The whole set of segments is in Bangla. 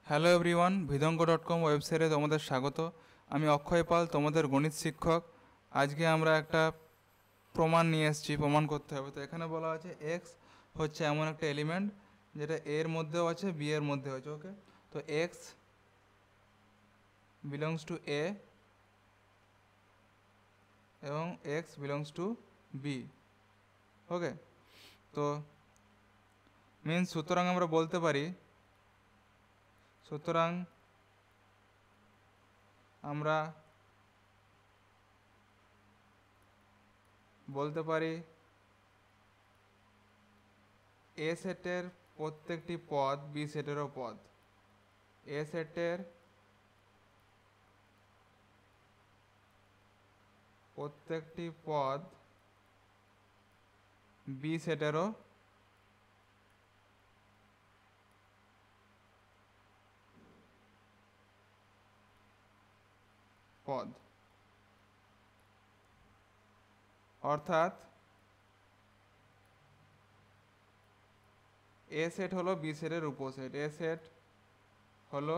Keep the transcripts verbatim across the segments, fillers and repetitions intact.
Hello everyone, Vidanga dot com ওয়েবসাইটে তোমাদের স্বাগত। আমি অক্ষয় পাল, তোমাদের গণিত শিক্ষক। আজকে আমরা একটা প্রমাণ নিয়ে এসেছি, প্রমাণ করতে হবে। তো এখানে বলা আছে এক্স হচ্ছে এমন একটা এলিমেন্ট যেটা এর মধ্যেও আছে, বি এর মধ্যেও আছে। ওকে, তো এক্স বিলংস টু এ এবং X belongs to B. Okay, তো মিনস সুতরাং আমরা বলতে পারি সুতরাং আমরা বলতে পারি এ সেটের প্রত্যেকটি পদ বি সেটেরও পদ। এ সেটের প্রত্যেকটি পদ বি সেটেরও পদ। অর্থাৎ এ সেট হলো বি সেটের উপসেট, এ সেট হলো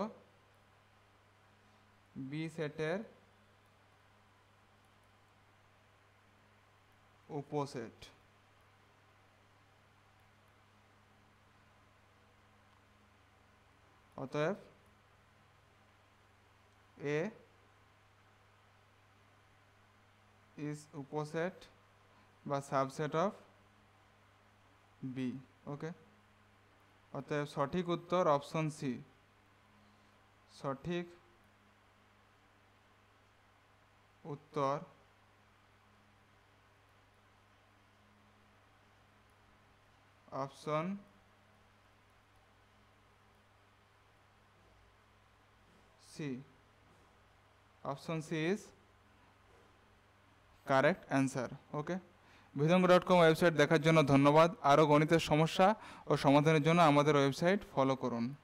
বি সেটের উপসেট। অতএব এ ইজ উপসেট বা সাবসেট অফ বি। ওকে, অতএব সঠিক উত্তর অপশন সি। সঠিক উত্তর option C. Option C is correct answer. Okay, Vidanga dot com website দেখার জন্য ধন্যবাদ। আরও গণিতের সমস্যা ও সমাধানের জন্য আমাদের ওয়েবসাইট ফলো করুন।